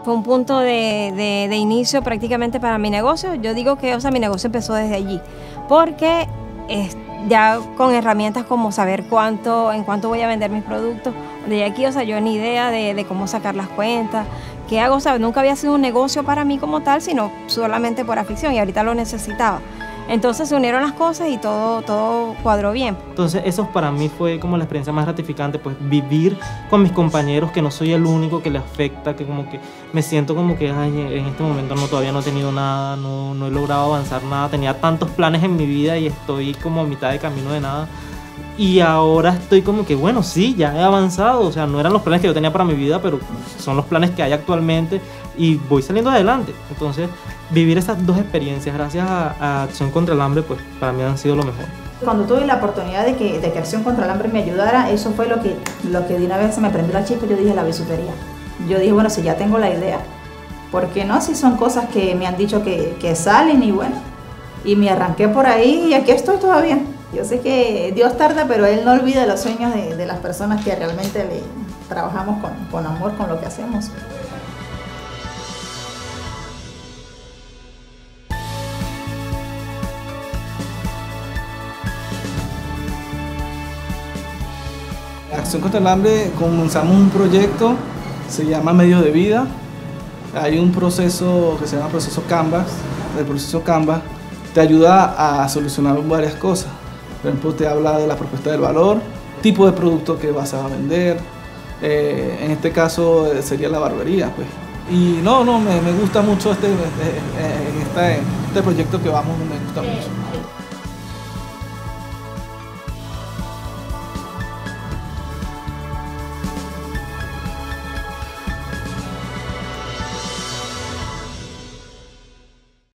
Fue un punto de inicio prácticamente para mi negocio. Yo digo que, o sea, mi negocio empezó desde allí, porque ya con herramientas como saber en cuánto voy a vender mis productos, de aquí, o sea, yo ni idea de cómo sacar las cuentas, qué hago, o sea, nunca había sido un negocio para mí como tal, sino solamente por afición, y ahorita lo necesitaba. Entonces se unieron las cosas y todo cuadró bien. Entonces eso para mí fue como la experiencia más gratificante, pues vivir con mis compañeros, que no soy el único que le afecta, que como que me siento como que ay, en este momento todavía no he tenido nada, no he logrado avanzar nada, tenía tantos planes en mi vida y estoy como a mitad de camino de nada. Y ahora estoy como que bueno, sí, ya he avanzado, o sea, no eran los planes que yo tenía para mi vida, pero son los planes que hay actualmente y voy saliendo adelante. Entonces, vivir esas dos experiencias gracias a Acción contra el Hambre, pues para mí han sido lo mejor. Cuando tuve la oportunidad de que Acción contra el Hambre me ayudara, eso fue lo que de una vez se me prendió la chispa. Yo dije la bisutería. Yo dije, bueno, si ya tengo la idea, ¿por qué no? Si son cosas que me han dicho que salen, y bueno, y me arranqué por ahí y aquí estoy todavía. Yo sé que Dios tarda, pero Él no olvida los sueños de las personas que realmente trabajamos con amor con lo que hacemos. Acción contra el Hambre comenzamos un proyecto, se llama Medio de Vida. Hay un proceso que se llama proceso Canvas. El proceso Canvas te ayuda a solucionar varias cosas. Por ejemplo, te habla de la propuesta del valor, tipo de producto que vas a vender. En este caso sería la barbería, pues. Y me gusta mucho este proyecto que vamos, me gusta mucho.